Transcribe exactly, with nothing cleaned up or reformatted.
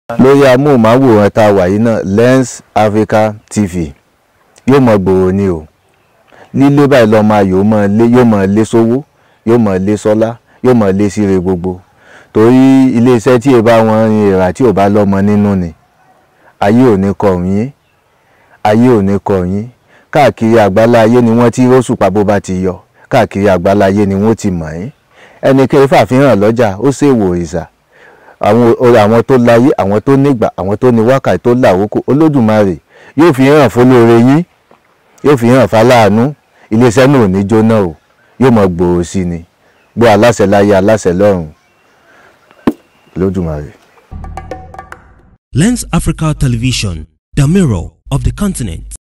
lórí amóhùnmáwòrán tá a wà yìí náà Lens Africa T V yóò mọ gbòòrò ni o lílé báyìí lọ́ọ́ máa yóò mọ lé yóò mọ lé sówó yóò mọ lé sọ́lá yóò mọ lé síre gbogbo torí iléeṣẹ́ tí ẹ bá wọn rin ìrà tí ò bá lọ́mọ nínú ni ayé ò ní kọ yín ayé ò ní kọ yín káàkiri àgbáláyé ni wọ́n ti róṣùpá bó bá ti yọ káàkiri àgbáláyé ni wọ́n ti mọ̀ yín ẹnikẹ́ni fàfihàn lọ́jà ó ṣèwò ìsà àwọn àwọn tó láyé àwọn tó nígbà àwọn tó ní wákàtí tó làwókò Olódùmarè yóò fi hàn fólóore yín yóò fi hàn fáláàánú iléeṣẹ́ náà ò ní jóná o yóò mọ gbòòrò sí ni gbọ́ aláṣẹ láyé aláṣẹ lọ́run Olódùmarè. Lens Africa Television, the mirror of the continent.